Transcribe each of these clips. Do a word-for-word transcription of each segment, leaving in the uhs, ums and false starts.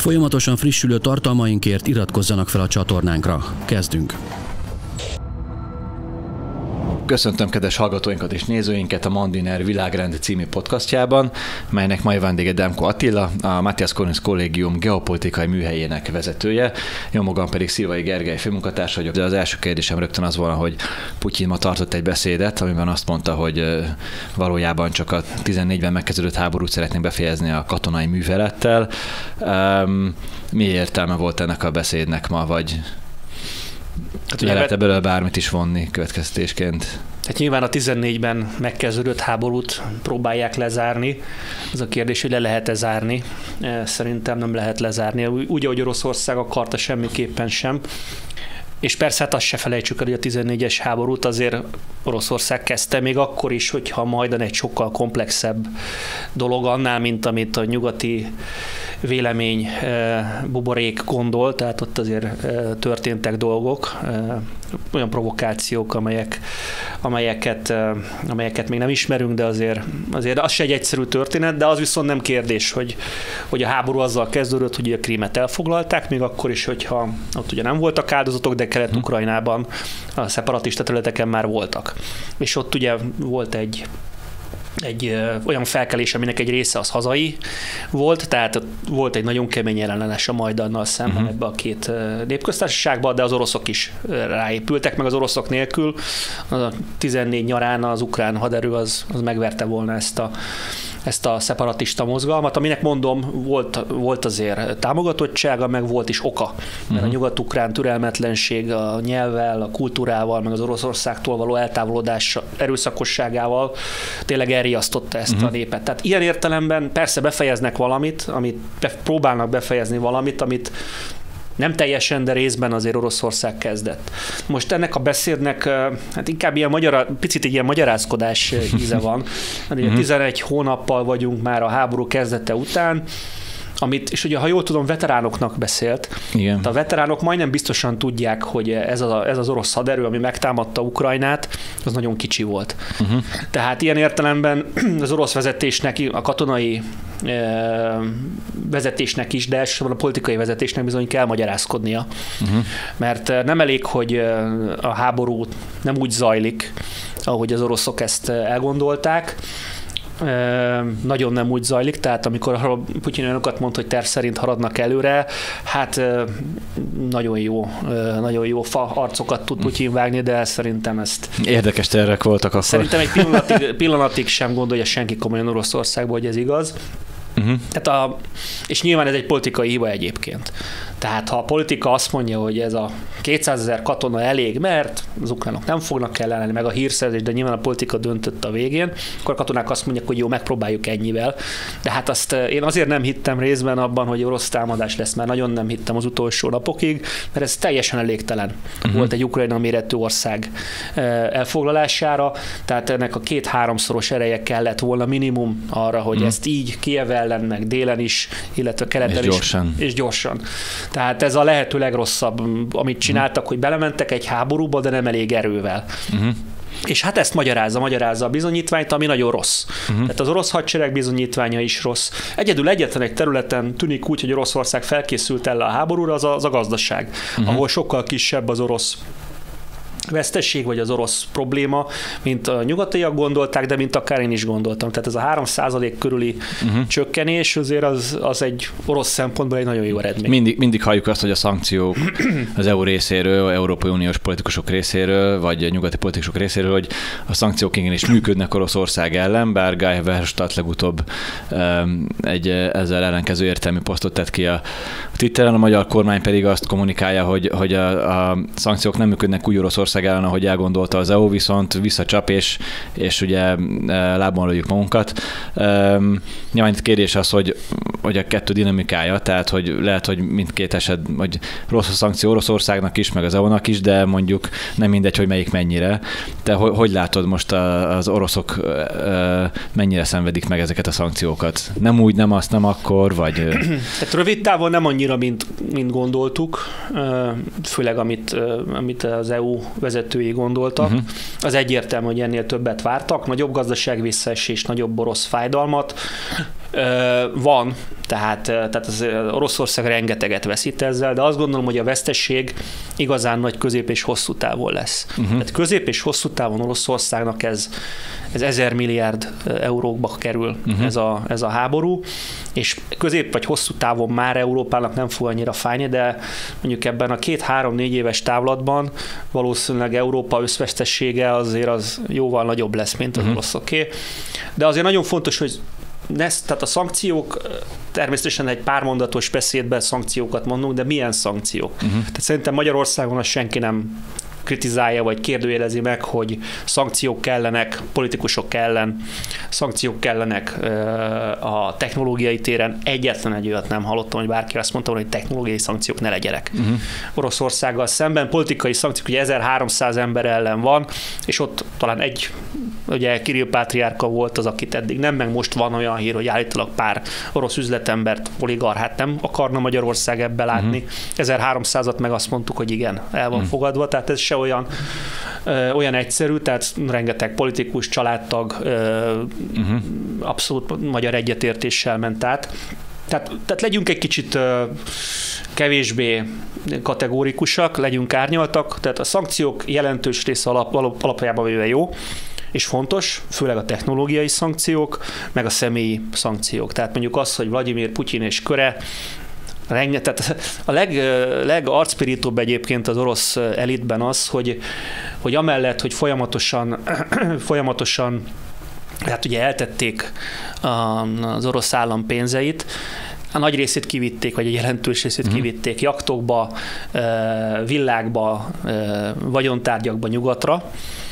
Folyamatosan frissülő tartalmainkért iratkozzanak fel a csatornánkra. Kezdünk! Köszöntöm kedves hallgatóinkat és nézőinket a Mandiner Világrend című podcastjában, melynek mai vendége Demko Attila, a Matthias Corvinus Kollégium geopolitikai műhelyének vezetője, jó magam pedig Szilvai Gergely főmunkatárs vagyok. De az első kérdésem rögtön az volna, hogy Putyin ma tartott egy beszédet, amiben azt mondta, hogy valójában csak a tizennégyben megkezdődött háborút szeretnénk befejezni a katonai művelettel. Mi értelme volt ennek a beszédnek ma, vagy hát le lehet ebből bármit is vonni következtetésként? Hát nyilván a tizennégyben megkezdődött háborút próbálják lezárni. Az a kérdés, hogy le lehet-e zárni. Szerintem nem lehet lezárni. Úgy, ahogy Oroszország akarta, semmiképpen sem. És persze hát azt se felejtsük el, hogy a tizennégyes háborút azért Oroszország kezdte, még akkor is, hogyha majdan egy sokkal komplexebb dolog annál, mint amit a nyugati vélemény buborék gondol, tehát ott azért történtek dolgok, olyan provokációk, amelyek, amelyeket, amelyeket még nem ismerünk, de azért, azért az se egy egyszerű történet, de az viszont nem kérdés, hogy, hogy a háború azzal kezdődött, hogy a Krímet elfoglalták, még akkor is, hogyha ott ugye nem voltak áldozatok, de Kelet-Ukrajnában a szeparatista területeken már voltak. És ott ugye volt egy egy ö, olyan felkelés, aminek egy része az hazai volt, tehát volt egy nagyon kemény ellenes a Majdannal szemben uh-huh. ebbe a két ö, népköztársaságba, de az oroszok is ö, ráépültek, meg az oroszok nélkül a tizennégy nyarán az ukrán haderő az, az megverte volna ezt a ezt a szeparatista mozgalmat, aminek mondom, volt, volt azért támogatottsága, meg volt is oka. Mert uh-huh. a nyugat-ukrán türelmetlenség a nyelvvel, a kultúrával, meg az Oroszországtól való eltávolodás erőszakosságával tényleg elriasztotta ezt uh-huh. a népet. Tehát ilyen értelemben persze befejeznek valamit, amit be, próbálnak befejezni valamit, amit nem teljesen, de részben azért Oroszország kezdett. Most ennek a beszédnek hát inkább ilyen magyar, picit egy ilyen magyarázkodás íze van. Uh-huh. tizenegy hónappal vagyunk már a háború kezdete után, amit, és ugye, ha jól tudom, veteránoknak beszélt. Igen. A veteránok majdnem biztosan tudják, hogy ez, a, ez az orosz haderő, ami megtámadta Ukrajnát, az nagyon kicsi volt. Uh-huh. Tehát ilyen értelemben az orosz vezetésnek, a katonai e, vezetésnek is, de elsősorban a politikai vezetésnek bizony kell magyarázkodnia. Uh-huh. Mert nem elég, hogy a háború nem úgy zajlik, ahogy az oroszok ezt elgondolták, nagyon nem úgy zajlik, tehát amikor Putyin olyanokat mond, hogy terv szerint haladnak előre, hát nagyon jó, nagyon jó fa arcokat tud Putyin vágni, de szerintem ezt... Érdekes tervek voltak akkor. Szerintem egy pillanatig, pillanatig sem gondolja senki komolyan Oroszországban, hogy ez igaz. Uh-huh. Tehát a, és nyilván ez egy politikai hiba egyébként. Tehát ha a politika azt mondja, hogy ez a kétszázezer katona elég, mert az ukránok nem fognak ellenállni, meg a hírszerzés, de nyilván a politika döntött a végén, akkor a katonák azt mondják, hogy jó, megpróbáljuk ennyivel. De hát azt én azért nem hittem részben abban, hogy orosz támadás lesz, mert nagyon nem hittem az utolsó napokig, mert ez teljesen elégtelen uh-huh. volt egy Ukrajna méretű ország elfoglalására, tehát ennek a két-háromszoros ereje kellett volna minimum arra, hogy uh-huh. ezt így Kijev ellen, meg délen is, illetve keleten is. Gyorsan. És gyorsan. Tehát ez a lehető legrosszabb, amit csináltak, uh-huh. hogy belementek egy háborúba, de nem elég erővel. Uh-huh. És hát ezt magyarázza, magyarázza a bizonyítványt, ami nagyon rossz. Uh-huh. Tehát az orosz hadsereg bizonyítványa is rossz. Egyedül egyetlen egy területen tűnik úgy, hogy Oroszország felkészült el a háborúra, az a, az a gazdaság, uh-huh. ahol sokkal kisebb az orosz vesztesség, vagy az orosz probléma, mint a nyugatiak gondolták, de mint akár én is gondoltam. Tehát ez a három százalék körüli uh-huh. csökkenés azért az, az egy orosz szempontból egy nagyon jó eredmény. Mindig, mindig halljuk azt, hogy a szankciók az é u részéről, Európai Uniós politikusok részéről, vagy nyugati politikusok részéről, hogy a szankciók igenis működnek Oroszország ellen, bár Guy Verhofstadt legutóbb um, egy ezzel ellenkező értelmű posztot tett ki a Twitteren, a magyar kormány pedig azt kommunikálja, hogy, hogy a, a szankciók nem működnek úgy Oroszország ellen, ahogy elgondolta az é u, viszont visszacsap, és, és ugye lábon lőjük magunkat. Um, nyilván itt kérdés az, hogy, hogy a kettő dinamikája, tehát hogy lehet, hogy mindkét eset, hogy rossz a szankció Oroszországnak is, meg az é u-nak is, de mondjuk nem mindegy, hogy melyik mennyire. Te hogy, hogy látod most az oroszok mennyire szenvedik meg ezeket a szankciókat? Nem úgy, nem azt, nem akkor, vagy... Tehát rövid távon nem annyira, mint, mint gondoltuk, főleg amit, amit az é u vezetői gondoltak. Uh-huh. Az egyértelmű, hogy ennél többet vártak, nagyobb gazdaság visszaesés, nagyobb orosz fájdalmat, Van, tehát, tehát az Oroszország rengeteget veszít ezzel, de azt gondolom, hogy a vesztesség igazán nagy közép és hosszú távon lesz. Uh-huh. Tehát közép és hosszú távon Oroszországnak ez, ez ezer milliárd eurókba kerül uh-huh. ez, a, ez a háború, és közép vagy hosszú távon már Európának nem fog annyira fájni, de mondjuk ebben a két-három-négy éves távlatban valószínűleg Európa összvesztessége azért az jóval nagyobb lesz, mint az uh-huh. oroszoké. De azért nagyon fontos, hogy Nesz, tehát a szankciók, természetesen egy pár mondatos beszédben szankciókat mondunk, de milyen szankciók? Uh-huh. Tehát szerintem Magyarországon azt senki nem kritizálja, vagy kérdőjelezi meg, hogy szankciók kellenek politikusok ellen, szankciók kellenek a technológiai téren. Egyetlen egy olyat nem hallottam, hogy bárki azt mondta, hogy technológiai szankciók ne legyenek. Uh-huh. Oroszországgal szemben politikai szankciók, ugye ezerháromszáz ember ellen van, és ott talán egy, ugye Kirill Pátriárka volt az, akit eddig nem, meg most van olyan hír, hogy állítólag pár orosz üzletembert, oligarchát nem akarna Magyarország ebbe látni. Uh-huh. ezerháromszázat meg azt mondtuk, hogy igen, el van uh-huh. fogadva, tehát ez se olyan, ö, olyan egyszerű, tehát rengeteg politikus, családtag ö, uh-huh. abszolút magyar egyetértéssel ment át. Tehát, tehát legyünk egy kicsit ö, kevésbé kategórikusak, legyünk árnyaltak, tehát a szankciók jelentős része alap, alap, alapjában véve jó, és fontos, főleg a technológiai szankciók, meg a személyi szankciók. Tehát mondjuk az, hogy Vladimir Putyin és köre, tehát a leg, legarcpirítóbb egyébként az orosz elitben az, hogy, hogy amellett, hogy folyamatosan, folyamatosan hát ugye eltették az orosz állam pénzeit, a nagy részét kivitték, vagy a jelentős részét uh-huh. kivitték jachtokba, villákba, vagyontárgyakba nyugatra,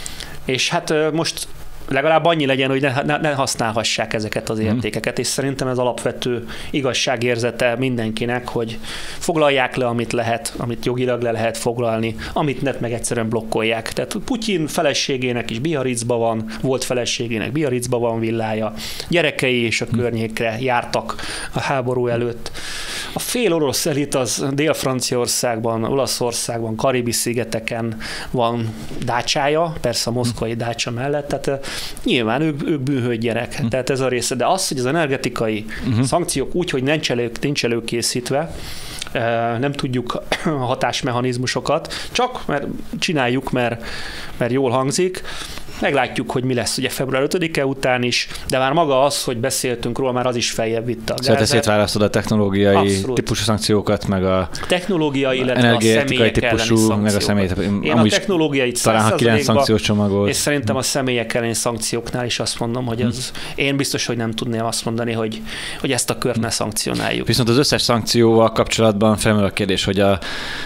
és hát most legalább annyi legyen, hogy ne, ne használhassák ezeket az értékeket, és szerintem ez alapvető igazságérzete mindenkinek, hogy foglalják le, amit lehet, amit jogilag le lehet foglalni, amit net meg egyszerűen blokkolják. Tehát Putyin feleségének is Biarritzban van, volt feleségének Biarritzban van villája, gyerekei és a környékre jártak a háború előtt. A fél orosz elit az Dél-Franciaországban, Olaszországban, Karibi-szigeteken van dácsája, persze a moszkvai dácsa mellett, tehát nyilván ők, ők bűnhődjenek, uh-huh. tehát ez a része. De az, hogy az energetikai uh-huh. szankciók úgy, hogy nincs, elő, nincs előkészítve, nem tudjuk a hatásmechanizmusokat, csak mert csináljuk, mert, mert jól hangzik, meglátjuk, hogy mi lesz ugye február ötödike után is, de már maga az, hogy beszéltünk róla, már az is feljebb vitte a gázet. Szóval te szétválasztod a technológiai Abszolút. típusú szankciókat, meg a technológiai, illetve a személyek típusú, meg a személyek. Én a technológiai talán ha kilenc szankciós csomagolt. És szerintem a személyek elleni szankcióknál is azt mondom, hogy az, hmm. én biztos, hogy nem tudném azt mondani, hogy, hogy ezt a kört ne szankcionáljuk. Viszont az összes szankcióval kapcsolatban felmerül a kérdés, hogy a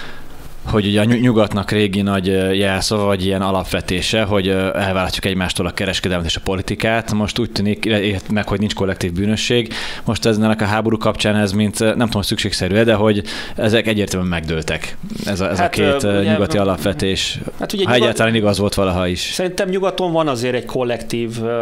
hogy ugye a nyugatnak régi nagy jelszava, vagy ilyen alapvetése, hogy elválasztjuk egymástól a kereskedelmet és a politikát. Most úgy tűnik, meg, hogy nincs kollektív bűnösség. Most ennek a háború kapcsán ez, mint nem tudom, hogy szükségszerű, de hogy ezek egyértelműen megdőltek. Ez a, ez hát, a két ugye, nyugati alapvetés. Hát ugye ha nyugat... egyáltalán igaz volt valaha is. Szerintem nyugaton van azért egy kollektív uh,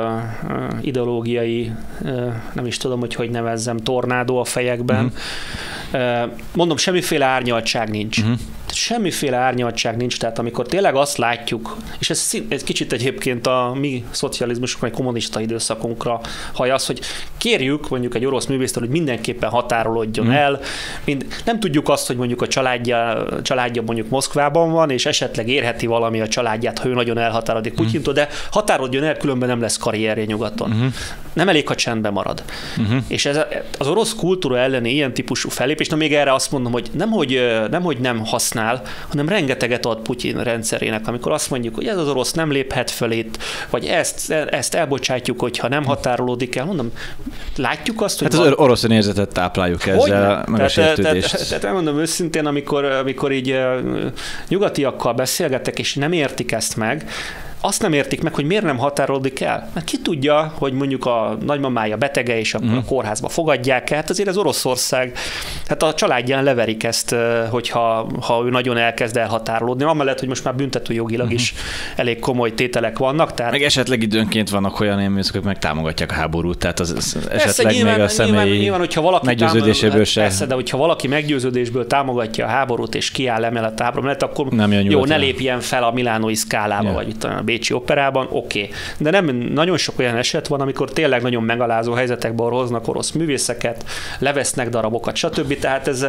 ideológiai, uh, nem is tudom, hogy hogy nevezzem, tornádó a fejekben. Uh-huh. Uh, mondom, semmiféle árnyaltság nincs. Uh-huh. Semmiféle árnyaltság nincs, tehát amikor tényleg azt látjuk, és ez, ez kicsit egyébként a mi szocializmusunk, vagy kommunista időszakunkra haj az, hogy kérjük mondjuk egy orosz művésztől, hogy mindenképpen határolódjon mm. el. Mind, nem tudjuk azt, hogy mondjuk a családja, családja mondjuk Moszkvában van, és esetleg érheti valami a családját, ha ő nagyon elhatárodik Putyintól, de határolódjon el, különben nem lesz karrierje nyugaton. Mm. Nem elég, ha csendben marad. Mm. És ez az orosz kultúra elleni ilyen típusú fellépés, na még erre azt mondom, hogy nem, hogy nem, hogy nem használ, hanem rengeteget ad Putyin rendszerének, amikor azt mondjuk, hogy ez az orosz nem léphet föl itt, vagy ezt, ezt elbocsátjuk, hogyha nem határolódik el. Mondom, látjuk azt, hogy... Hát az van... orosz önérzetet tápláljuk ezzel, meg a sértődést. Tehát, tehát elmondom őszintén, amikor, amikor így nyugatiakkal beszélgetek, és nem értik ezt meg, azt nem értik meg, hogy miért nem határolódik el. Mert ki tudja, hogy mondjuk a nagymamája betege, és akkor mm. a kórházba fogadják el. Hát azért az Oroszország, hát a családján leverik ezt, hogyha ha ő nagyon elkezd elhatárolódni. Amellett, hogy most már büntetőjogilag mm. is elég komoly tételek vannak. Tehát... Meg esetleg időnként vannak olyan élmények, hogy meg támogatják a háborút. Tehát az, az persze, esetleg nyilván, még a személyi nyilván, nyilván, hogyha valaki meggyőződéséből támog, se. Persze, de hogyha valaki meggyőződésből támogatja a háborút, és kiáll emellett a háború mellett, akkor nem jó, ne lépjen fel a milánói szkálába, ja. vagy itt a bécsi operában, oké. Okay. De nem nagyon sok olyan eset van, amikor tényleg nagyon megalázó helyzetekben hoznak orosz művészeket, levesznek darabokat, stb. Tehát ez,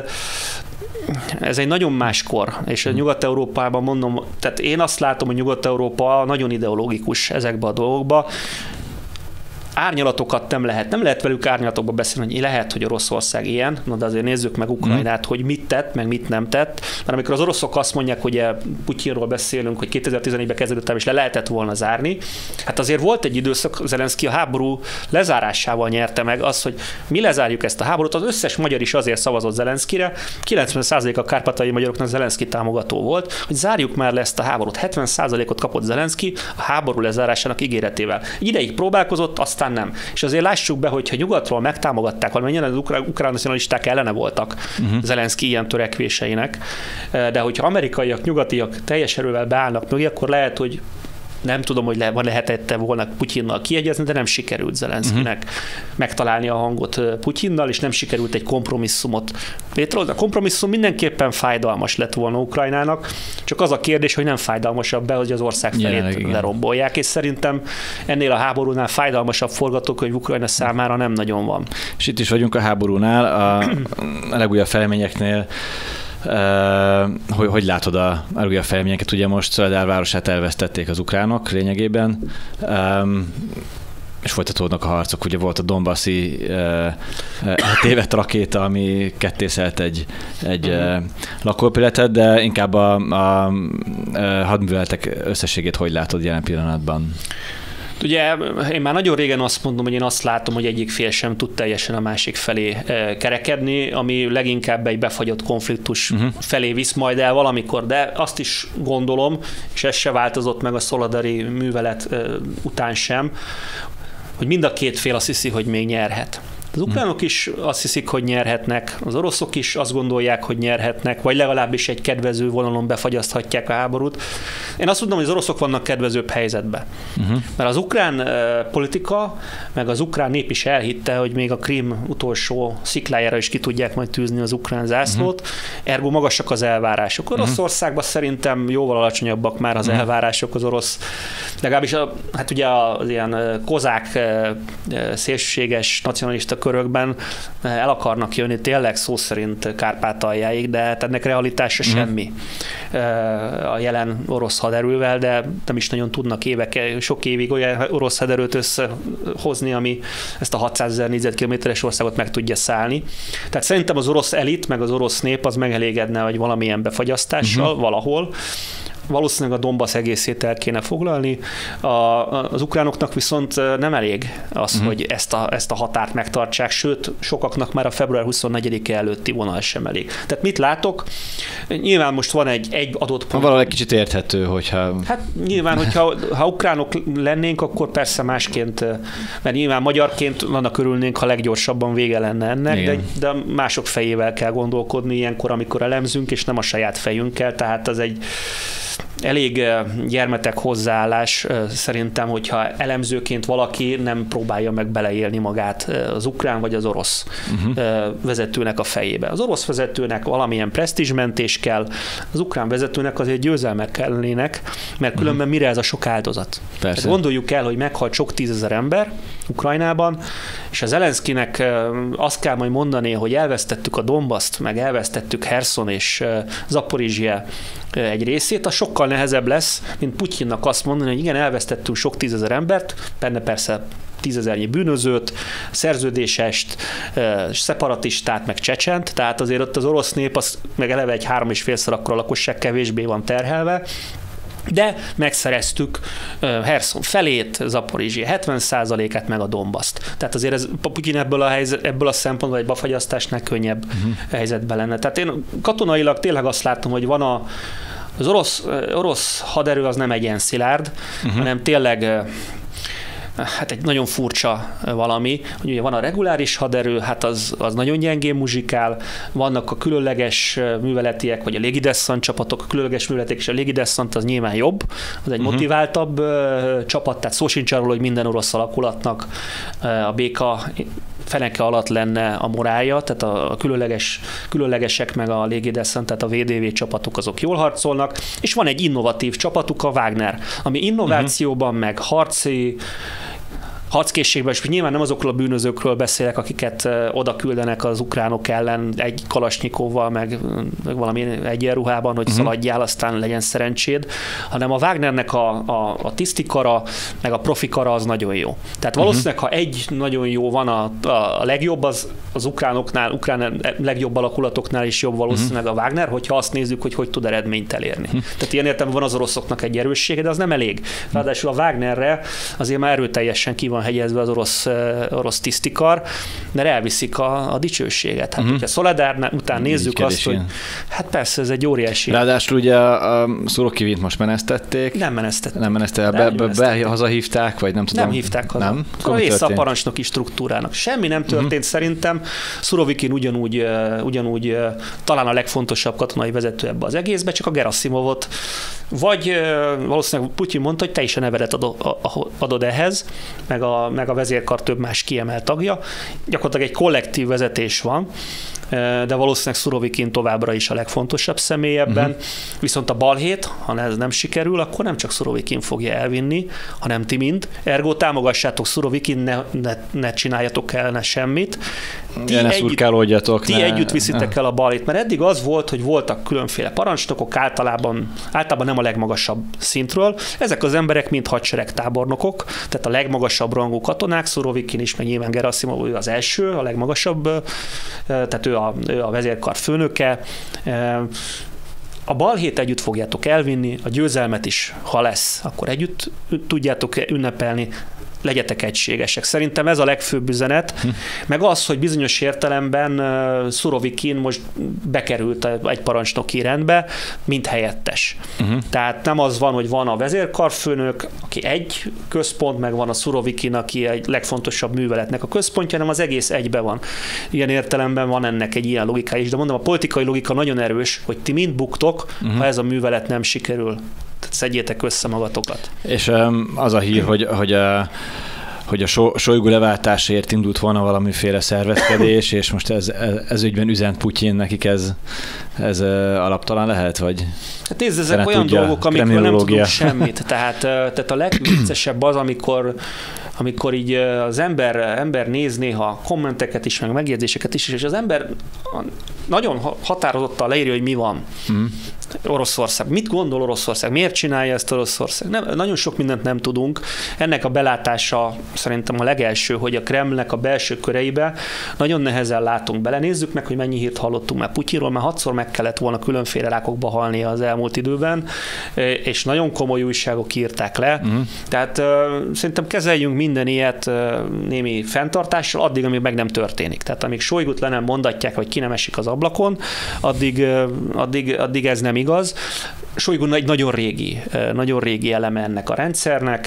ez egy nagyon máskor, és hmm. Nyugat-Európában mondom, tehát én azt látom, hogy Nyugat-Európa nagyon ideológikus ezekben a dolgokban. Árnyalatokat nem lehet, nem lehet velük árnyalatokba beszélni, hogy lehet, hogy Oroszország ilyen, no, de azért nézzük meg Ukrajnát, mm. hogy mit tett, meg mit nem tett. Mert amikor az oroszok azt mondják, hogy Putyinról beszélünk, hogy kétezer-tizenegyben kezdődött el, és le lehetett volna zárni, hát azért volt egy időszak, Zelenszky a háború lezárásával nyerte meg az, hogy mi lezárjuk ezt a háborút, az összes magyar is azért szavazott Zelenszkyre, kilencven százalék a kárpátaljai magyaroknak Zelenszky támogató volt, hogy zárjuk már le ezt a háborút. hetven százalékot kapott Zelenszky a háború lezárásának ígéretével. Egy ideig próbálkozott, aztán nem. És azért lássuk be, hogyha nyugatról megtámogatták, valamennyien az ukrán, ukrán nacionalisták ellene voltak uh-huh. Zelenszky ilyen törekvéseinek, de hogyha amerikaiak, nyugatiak teljes erővel beállnak mögé, akkor lehet, hogy nem tudom, hogy le, lehetett volna Putyinnal kiegyezni, de nem sikerült Zelenszkynek uh-huh. megtalálni a hangot Putyinnal, és nem sikerült egy kompromisszumot létrehozni. A kompromisszum mindenképpen fájdalmas lett volna Ukrajnának, csak az a kérdés, hogy nem fájdalmasabb be, hogy az ország felét Jelenleg, lerombolják, és szerintem ennél a háborúnál fájdalmasabb forgatókönyv Ukrajna számára nem nagyon van. És itt is vagyunk a háborúnál, a, a legújabb fejleményeknél. Uh, hogy, hogy látod a, a újabb fejleményeket? Ugye most Szoledár városát elvesztették az ukránok lényegében, um, és folytatódnak a harcok. Ugye volt a donbassi uh, uh, tévedt rakéta, ami kettészelt egy, egy uh, lakóépületet, de inkább a, a, a hadműveletek összességét hogy látod jelen pillanatban? Ugye én már nagyon régen azt mondom, hogy én azt látom, hogy egyik fél sem tud teljesen a másik felé kerekedni, ami leginkább egy befagyott konfliktus uh-huh. felé visz majd el valamikor, de azt is gondolom, és ez se változott meg a szolidari művelet után sem, hogy mind a két fél azt hiszi, hogy még nyerhet. Az ukránok is azt hiszik, hogy nyerhetnek, az oroszok is azt gondolják, hogy nyerhetnek, vagy legalábbis egy kedvező vonalon befagyaszthatják a háborút. Én azt mondom, hogy az oroszok vannak kedvezőbb helyzetben. Uh-huh. Mert az ukrán uh, politika, meg az ukrán nép is elhitte, hogy még a Krím utolsó sziklájára is ki tudják majd tűzni az ukrán zászlót, uh-huh. ergo magasak az elvárások. Oroszországban uh-huh. szerintem jóval alacsonyabbak már az uh-huh. elvárások az orosz. Legalábbis a, hát ugye az ilyen kozák szélsőséges nacionalista körökben el akarnak jönni tényleg szó szerint Kárpátaljáig, de hát ennek realitása mm. semmi a jelen orosz haderővel, de nem is nagyon tudnak évek, sok évig olyan orosz haderőt összehozni, ami ezt a hatszázezer négyzetkilométeres országot meg tudja szállni. Tehát szerintem az orosz elit, meg az orosz nép az megelégedne, hogy valamilyen befagyasztással mm-hmm. valahol. Valószínűleg a Donbass egészét el kéne foglalni. A, az ukránoknak viszont nem elég az, uh-huh. hogy ezt a, ezt a határt megtartsák, sőt, sokaknak már a február huszonnegyedike előtti vonal sem elég. Tehát mit látok? Nyilván most van egy, egy adott pont. Valahol egy kicsit érthető, hogyha... Hát nyilván, hogyha ha ukránok lennénk, akkor persze másként, mert nyilván magyarként annak örülnénk, ha leggyorsabban vége lenne ennek, de, de mások fejével kell gondolkodni ilyenkor, amikor elemzünk, és nem a saját fejünkkel, tehát az egy elég gyermetek hozzáállás szerintem, hogyha elemzőként valaki nem próbálja meg beleélni magát az ukrán vagy az orosz uh-huh. vezetőnek a fejébe. Az orosz vezetőnek valamilyen presztízsmentés kell, az ukrán vezetőnek azért győzelmek kellenének, mert különben uh-huh. mire ez a sok áldozat? Hát gondoljuk el, hogy meghalt sok tízezer ember Ukrajnában, és az Zelenszkynek azt kell majd mondani, hogy elvesztettük a Donbaszt, meg elvesztettük Herson és Zaporizhzhia egy részét, az sokkal nehezebb lesz, mint Putyinnak azt mondani, hogy igen, elvesztettünk sok tízezer embert, benne persze tízezernyi bűnözőt, szerződésest, szeparatistát, meg csecsent, tehát azért ott az orosz nép az meg eleve egy három és félszer akkor a lakosság kevésbé van terhelve, de megszereztük Herson felét, Zaporizhzhia hetven százalékát, meg a Donbaszt. Tehát azért ez Putyin ebből a, helyzet, ebből a szempontból egy befagyasztásnál könnyebb uh-huh. helyzetben lenne. Tehát én katonailag tényleg azt látom, hogy van a, az orosz, orosz haderő az nem egyen szilárd, uh-huh. hanem tényleg hát egy nagyon furcsa valami, hogy ugye van a reguláris haderő, hát az, az nagyon gyengén muzsikál, vannak a különleges műveletiek, vagy a légidesszant csapatok, a különleges műveletiek, és a légidesszant az nyilván jobb, az egy uh-huh. motiváltabb uh, csapat, tehát szó sincs arról, hogy minden orosz alakulatnak uh, a béka feneke alatt lenne a morálja, tehát a különleges, különlegesek meg a légideszent, tehát a vé dé vé csapatok azok jól harcolnak, és van egy innovatív csapatuk, a Wagner, ami innovációban, uh-huh. meg harci harckészségben, és nyilván nem azokról a bűnözőkről beszélek, akiket oda küldenek az ukránok ellen egy kalasnyikovval, meg, meg valami egyenruhában, hogy uh-huh. szaladjál, aztán legyen szerencséd, hanem a Wagnernek a, a, a tisztikara, meg a profikara az nagyon jó. Tehát valószínűleg, uh-huh. ha egy nagyon jó van, a, a legjobb, az az ukránoknál, ukrán legjobb alakulatoknál is jobb valószínűleg a Wagner, hogyha azt nézzük, hogy hogy tud eredményt elérni. Uh-huh. Tehát ilyen értelemben van az oroszoknak egy erőssége, de az nem elég. Ráadásul a Wagnerre azért már erőteljesen ki van hegyezve az orosz, orosz tisztikar, de elviszik a, a dicsőséget. Hát, uh-huh. hogyha Szoledár után nézzük azt, azt, hogy hát persze, ez egy óriási. Ráadásul ugye a Szurokivint most menesztették. Nem menesztették. Nem menesztették. Be, be, be, hazahívták, vagy nem tudom. Nem hívták haza. Nem? A része a parancsnoki struktúrának. Semmi nem történt uh-huh. szerintem. Szurovikin ugyanúgy, ugyanúgy talán a legfontosabb katonai vezető ebbe az egészbe, csak a Gerasimovot vagy valószínűleg Putyin mondta, hogy te is a nevedet adod, adod ehhez, meg a, meg a vezérkar több más kiemelt tagja. Gyakorlatilag egy kollektív vezetés van, de valószínűleg Szurovikin továbbra is a legfontosabb személy ebben. Uh-huh. Viszont a balhét, ha ez nem sikerül, akkor nem csak Szurovikin fogja elvinni, hanem ti mind. Ergo támogassátok Szurovikin, ne, ne, ne csináljatok ellene semmit. Ti, ne együtt, ti ne... együtt viszitek el a balhét, mert eddig az volt, hogy voltak különféle parancsnokok, általában, általában nem a legmagasabb szintről. Ezek az emberek mind hadseregtábornokok, tehát a legmagasabb rangú katonák, Szurovikin is, meg nyilván Gerasimov, ő az első, a legmagasabb, tehát ő a, ő a vezérkar főnöke. A balhét együtt fogjátok elvinni, a győzelmet is, ha lesz, akkor együtt tudjátok ünnepelni, legyetek egységesek. Szerintem ez a legfőbb üzenet, hm. meg az, hogy bizonyos értelemben Szurovikin most bekerült egy parancsnoki rendbe, mint helyettes. Uh-huh. Tehát nem az van, hogy van a vezérkarfőnök, aki egy központ, meg van a Szurovikin, aki egy legfontosabb műveletnek a központja, hanem az egész egybe van. Ilyen értelemben van ennek egy ilyen logika is, de mondom, a politikai logika nagyon erős, hogy ti mind buktok, uh-huh. ha ez a művelet nem sikerül. Szedjétek össze magatokat. És um, az a hír, hogy, hogy a, hogy a Sojgu leváltásért indult volna valamiféle szervezkedés, és most ez, ez ügyben üzent Putyin, nekik ez, ez alaptalan lehet, vagy? Hát nézd, ezek olyan dolgok, amikről nem tudunk semmit. Tehát, tehát a legviccesebb az, amikor amikor így az ember, ember néz néha a kommenteket is, meg megjegyzéseket is, és az ember nagyon határozottan leírja, hogy mi van. Mm. Oroszország. Mit gondol Oroszország? Miért csinálja ezt Oroszország? Nem, nagyon sok mindent nem tudunk. Ennek a belátása szerintem a legelső, hogy a Kremlnek a belső köreibe nagyon nehezen látunk bele. Nézzük meg, hogy mennyi hírt hallottunk már Putyinról, mert hatszor meg kellett volna különféle rákokba halnia az elmúlt időben, és nagyon komoly újságok írták le. Mm. Tehát uh, szerintem kezeljünk minden ilyet uh, némi fenntartással, addig, amíg meg nem történik. Tehát amíg Sojgut le nem mondatják, hogy ki nem esik az ablakon, addig, uh, addig, addig ez nem igaz. Sojgu egy nagyon régi, nagyon régi eleme ennek a rendszernek.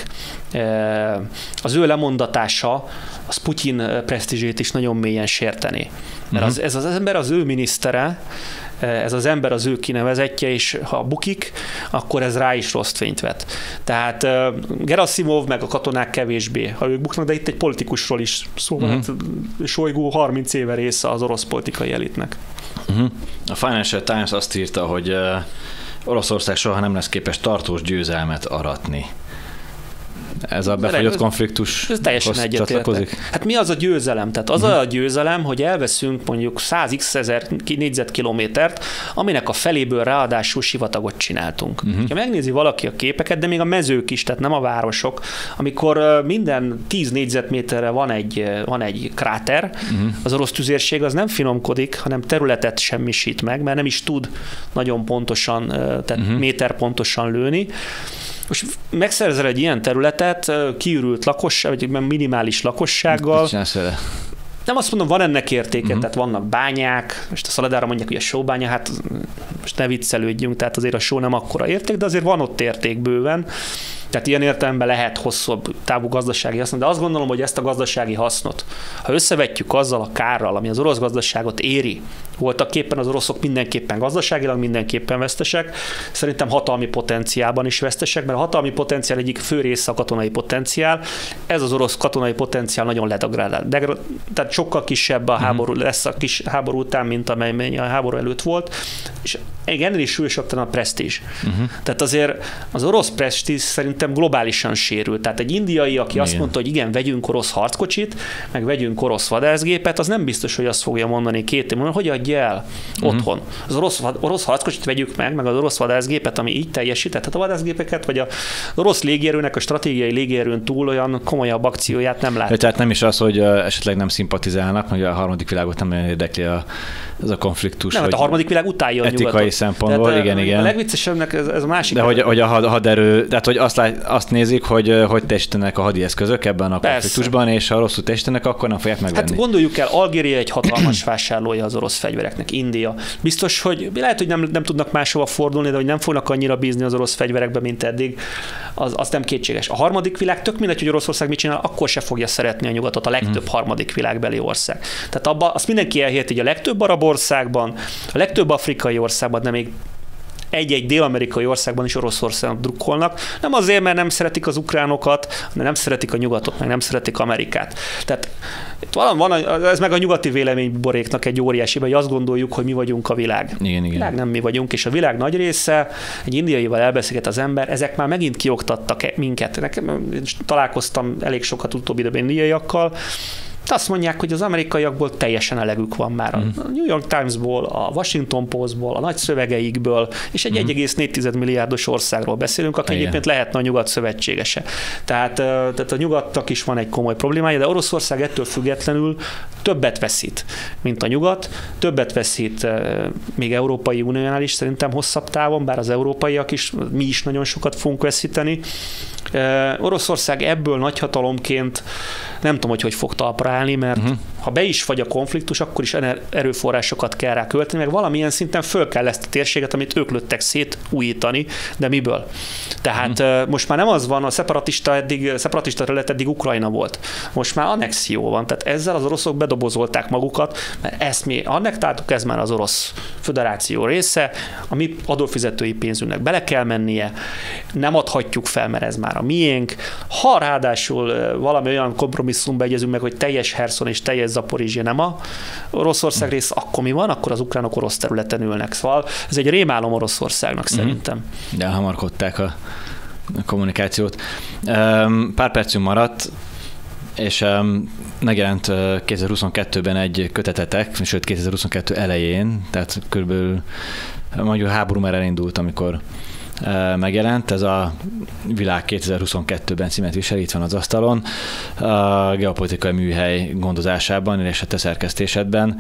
Az ő lemondatása az Putyin presztízsét is nagyon mélyen sérteni. Mert az, ez az ember az ő minisztere, ez az ember az ő kinevezettje, és ha bukik, akkor ez rá is rossz fényt vet. Tehát Gerasimov meg a katonák kevésbé, ha ők buknak, de itt egy politikusról is szó van. Uh-huh. Hát Sojgu harminc éve része az orosz politikai elitnek. Uh-huh. A Financial Times azt írta, hogy uh, Oroszország soha nem lesz képes tartós győzelmet aratni. Ez a befagyott konfliktus ez teljesen egyetértek. Hát mi az a győzelem? Tehát az uh-huh. a győzelem, hogy elveszünk mondjuk száz x ezer négyzetkilométert, aminek a feléből ráadásul sivatagot csináltunk. Uh-huh. Ha megnézi valaki a képeket, de még a mezők is, tehát nem a városok, amikor minden tíz négyzetméterre van egy, van egy kráter, uh-huh. az orosz tüzérség az nem finomkodik, hanem területet semmisít meg, mert nem is tud nagyon pontosan, tehát uh-huh. méter pontosan lőni. Most megszerzel egy ilyen területet kiürült lakosság, vagy minimális lakossággal. Nem azt mondom, van ennek értéke, uh-huh. tehát vannak bányák, most a Szaledára mondják, hogy a sóbánya, hát most ne viccelődjünk, tehát azért a só nem akkora érték, de azért van ott érték bőven. Tehát ilyen értelemben lehet hosszabb távú gazdasági haszon, de azt gondolom, hogy ezt a gazdasági hasznot, ha összevetjük azzal a kárral, ami az orosz gazdaságot éri, voltak éppen az oroszok mindenképpen gazdaságilag mindenképpen vesztesek, szerintem hatalmi potenciálban is vesztesek, mert a hatalmi potenciál egyik fő része a katonai potenciál, ez az orosz katonai potenciál nagyon ledegradál. Tehát sokkal kisebb a háború, lesz a kis háború után, mint amely a háború előtt volt, és ennél is súlyosabb talán a presztízs. Uh-huh. Tehát azért az orosz presztízs szerintem globálisan sérült. Tehát egy indiai, aki igen. azt mondta, hogy igen, vegyünk orosz harckocsit, meg vegyünk orosz vadászgépet, az nem biztos, hogy azt fogja mondani két év, hogy adja el uh-huh. otthon. Az orosz, orosz harckocsit vegyük meg, meg az orosz vadászgépet, ami így teljesített. Tehát a vadászgépeket, vagy az orosz légierőnek a stratégiai légierőn túl olyan komolyabb akcióját nem lát. Tehát nem is az, hogy esetleg nem szimpatizálnak, hogy a harmadik világot nem érdekli a, ez a konfliktus. Nem, hát a harmadik világ utálja a nyugatot. Etikai szempontból, tehát, igen, igen. A legviccesebbnek ez, ez a másik. De hogy, hogy a haderő, tehát hogy azt, lát, azt nézik, hogy hogy teljesítenek a hadieszközök ebben a Persze. konfliktusban, és ha rosszul teljesítenek, akkor nem fogják megvenni. Hát gondoljuk el, Algéria egy hatalmas vásárlója az orosz fegyvereknek, India. Biztos, hogy lehet, hogy nem, nem tudnak máshova fordulni, de hogy nem fognak annyira bízni az orosz fegyverekbe, mint eddig, az, az nem kétséges. A harmadik világ, tök mindegy, hogy Oroszország mit csinál, akkor se fogja szeretni a nyugatot, a legtöbb hmm. harmadik világbeli ország. Tehát abba, azt mindenki elhiheti, hogy a legtöbb arab országban, a legtöbb afrikai országban, de még egy-egy dél-amerikai országban is Oroszországnak drukkolnak. Nem azért, mert nem szeretik az ukránokat, hanem nem szeretik a nyugatot, meg nem szeretik Amerikát. Tehát itt van, van, ez meg a nyugati véleményboréknak egy óriási, hogy azt gondoljuk, hogy mi vagyunk a világ. Igen, igen. Világ nem mi vagyunk, és a világ nagy része, egy indiaival elbeszélget az ember, ezek már megint kioktattak minket. Nekem, találkoztam elég sokat utóbbi időben indiaiakkal, azt mondják, hogy az amerikaiakból teljesen elegük van már. A New York Timesból, a Washington Postból, a nagy szövegeikből, és egy mm. egy egész négy milliárdos országról beszélünk, aki Igen. egyébként lehetne a nyugat szövetségese. Tehát, tehát a nyugatnak is van egy komoly problémája, de Oroszország ettől függetlenül többet veszít, mint a nyugat, többet veszít még Európai Uniónál is szerintem hosszabb távon, bár az európaiak is, mi is nagyon sokat fogunk veszíteni. Oroszország ebből nagyhatalomként nem tudom, hogy hogy fog talpra állni, mert uh-huh. ha be is vagy a konfliktus, akkor is erőforrásokat kell rá költeni, meg valamilyen szinten föl kell ezt a térséget, amit ők lőttek szét, újítani, de miből? Tehát uh-huh. most már nem az van, a szeparatista, eddig, szeparatista terület eddig Ukrajna volt. Most már annexió van, tehát ezzel az oroszok bedobozolták magukat, mert ezt mi annektáltuk, ez már az Orosz Föderáció része, a mi adófizetői pénzünknek bele kell mennie, nem adhatjuk fel, mert ez már a miénk. Ha ráadásul valami olyan kompromisszumba egyezünk meg, hogy teljes Herszon és teljes Zaporizsja nem a Oroszország rész, akkor mi van? Akkor az ukránok orosz területen ülnek. Szóval ez egy rémálom Oroszországnak szerintem. De elhamarkodták a kommunikációt. Pár percünk maradt, és megjelent kétezer-huszonkettőben egy kötetetek, sőt kétezer-huszonkettő elején, tehát körülbelül mondjuk háború már elindult, amikor megjelent. Ez a Világ kétezer-huszonkettőben címet visel, itt van az asztalon, a geopolitikai műhely gondozásában, és a te szerkesztésedben.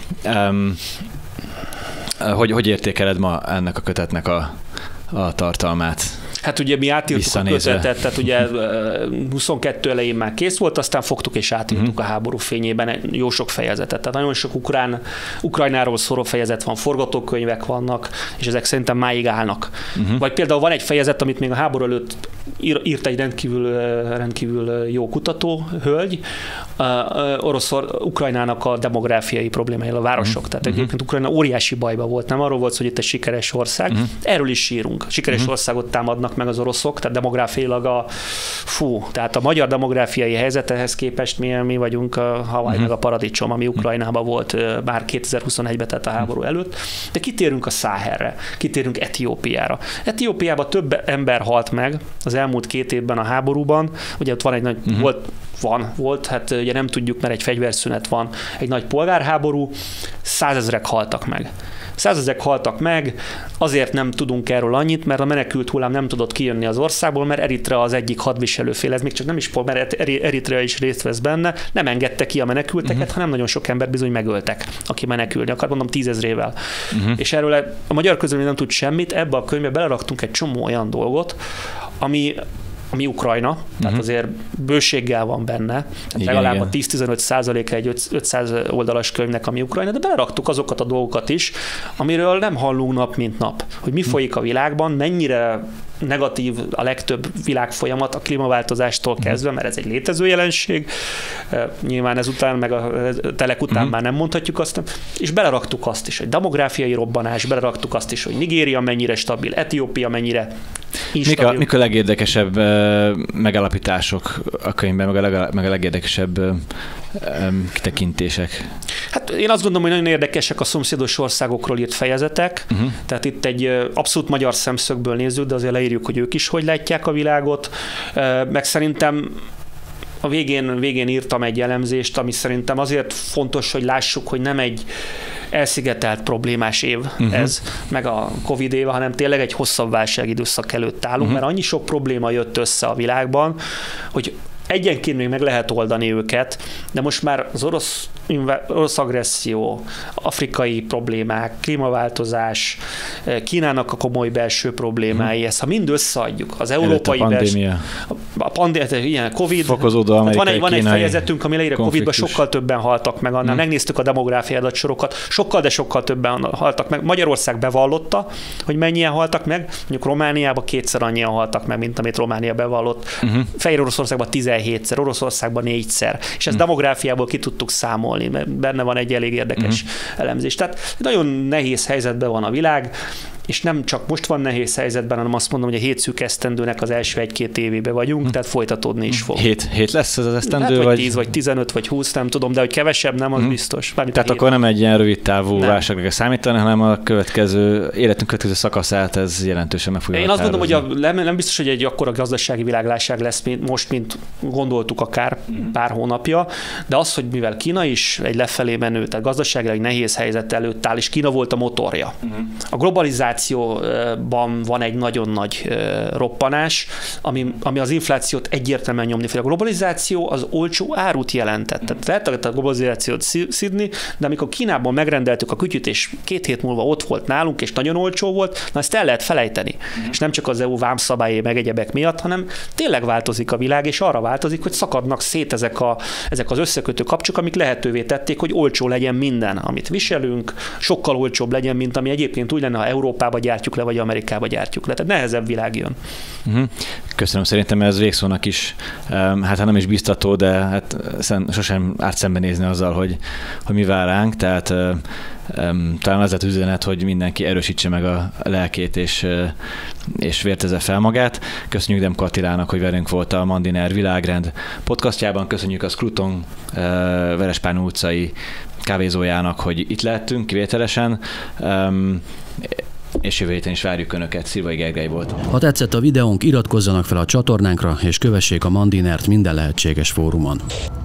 Hogy, hogy értékeled ma ennek a kötetnek a, a tartalmát? Hát ugye mi átírtuk a kötetet, tehát ugye huszonkettő elején már kész volt, aztán fogtuk és átírtuk uh-huh. a háború fényében jó sok fejezetet. Tehát nagyon sok ukrán, Ukrajnáról szóló fejezet van, forgatókönyvek vannak, és ezek szerintem máig állnak. Uh-huh. Vagy például van egy fejezet, amit még a háború előtt ír, írt egy rendkívül, rendkívül jó kutató, hölgy, orosz, Ukrajnának a demográfiai problémái, a városok. Uh-huh. Tehát egyébként Ukrajna óriási bajba volt, nem arról volt, hogy itt egy sikeres ország. Uh-huh. Erről is írunk. Sikeres uh-huh. országot támadnak meg az oroszok, tehát demográfiailag a fú, tehát a magyar demográfiai helyzethez képest mi, mi vagyunk a Hawaii uh-huh. meg a paradicsom, ami Ukrajnában volt már kétezer-huszonegyben, tehát a háború előtt. De kitérünk a Száhelre, kitérünk Etiópiára. Etiópiában több ember halt meg az elmúlt két évben a háborúban, ugye ott van egy nagy, uh-huh. volt, van, volt, hát ugye nem tudjuk, mert egy fegyverszünet van, egy nagy polgárháború, százezrek haltak meg. Százezrek haltak meg, azért nem tudunk erről annyit, mert a menekült hullám nem tudott kijönni az országból, mert Eritrea az egyik hadviselőfél, ez még csak nem is pol, mert Eritrea is részt vesz benne, nem engedte ki a menekülteket, uh-huh. hanem nagyon sok ember bizony megöltek, aki menekülni akar, mondom tízezrével. Uh-huh. És erről a magyar közvélemény nem tud semmit, ebbe a könyvbe beleraktunk egy csomó olyan dolgot, ami ami Ukrajna, tehát uh-huh. azért bőséggel van benne, tehát igen, legalább igen. a tíz-tizenöt százaléka egy ötszáz oldalas könyvnek, ami Ukrajna, de beleraktuk azokat a dolgokat is, amiről nem hallunk nap, mint nap, hogy mi folyik a világban, mennyire negatív a legtöbb világfolyamat a klímaváltozástól kezdve, mert ez egy létező jelenség, nyilván ezután, meg a telek után uh-huh. már nem mondhatjuk azt, és beleraktuk azt is, hogy demográfiai robbanás, beleraktuk azt is, hogy Nigéria mennyire stabil, Etiópia mennyire instabil. Mik a, mik a legérdekesebb uh, megállapítások a könyvben, meg a, leg, meg a legérdekesebb uh, um, kitekintések? Hát én azt gondolom, hogy nagyon érdekesek a szomszédos országokról írt fejezetek, uh-huh. tehát itt egy uh, abszolút magyar szemszögből nézzük, de azért leírjuk, hogy ők is hogy látják a világot, uh, meg szerintem a végén, végén írtam egy elemzést, ami szerintem azért fontos, hogy lássuk, hogy nem egy elszigetelt problémás év uh-huh. ez, meg a Covid éve, hanem tényleg egy hosszabb válságidőszak előtt állunk, uh-huh. mert annyi sok probléma jött össze a világban, hogy egyenként még meg lehet oldani őket, de most már az orosz, orosz agresszió, afrikai problémák, klímaváltozás, Kínának a komoly belső problémái, hmm. ezt ha mind összeadjuk, az európai a pandémia, belső, a pandémia, ilyen Covid, fokozódó amerikai, van egy, van egy fejezetünk, ami leír, a Covidban sokkal többen haltak meg annál, hmm. megnéztük a demográfiai adatsorokat, sokkal, de sokkal többen haltak meg. Magyarország bevallotta, hogy mennyien haltak meg, mondjuk Romániában kétszer annyian haltak meg, mint amit Románia bevallott. Hmm. Fehér Oroszországban tizenhétszer, Oroszországban négyszer, és ezt hmm. demográfiából ki tudtuk számolni, mert benne van egy elég érdekes hmm. elemzés. Tehát nagyon nehéz helyzetben van a világ, és nem csak most van nehéz helyzetben, hanem azt mondom, hogy a hét szűk esztendőnek az első egy-két évében vagyunk, hmm. tehát folytatódni is fog. Hét, hét lesz ez az esztendő? Hát, vagy, vagy tíz, vagy tizenöt, vagy húsz, nem tudom, de hogy kevesebb nem, az hmm. biztos. Bármint tehát akkor nem egy ilyen rövid távú válságra kell számítani, hanem a következő, életünk következő szakaszát ez jelentősen meg fogja. Én azt gondolom, hogy a, nem, nem biztos, hogy egy akkora gazdasági világválság lesz mint most, mint gondoltuk akár hmm. pár hónapja, de az, hogy mivel Kína is egy lefelé menő, tehát gazdaságilag nehéz helyzet előtt áll, és Kína volt a motorja. Hmm. A globalizációban van egy nagyon nagy roppanás, ami, ami az inflációt egyértelműen nyomni fel. A globalizáció az olcsó árut jelentett. Tehát lehet a globalizációt szidni, de amikor Kínában megrendeltük a kütyüt, és két hét múlva ott volt nálunk, és nagyon olcsó volt, na ezt el lehet felejteni. Mm. És nem csak az é u vámszabályai meg egyebek miatt, hanem tényleg változik a világ, és arra változik, hogy szakadnak szét ezek, a, ezek az összekötő kapcsok, amik lehetővé tették, hogy olcsó legyen minden, amit viselünk, sokkal olcsóbb legyen, mint ami egyébként úgy lenne, ha Európába gyártjuk le, vagy Amerikába gyártjuk le. Tehát nehezebb világ jön. Uh-huh. Köszönöm, szerintem ez végszónak is, hát nem is biztató, de hát sosem árt szembenézni azzal, hogy, hogy mi vár ránk, tehát um, talán az lett üzenet, hogy mindenki erősítse meg a lelkét, és, és vértezze fel magát. Köszönjük Demko Attilának, hogy velünk volt a Mandiner Világrend podcastjában, köszönjük a Scruton uh, Verespán utcai kávézójának, hogy itt lehettünk kivételesen. Um, és jövő héten is várjuk Önöket. Szilvai Gergely volt. Ha tetszett a videónk, iratkozzanak fel a csatornánkra, és kövessék a Mandinert minden lehetséges fórumon.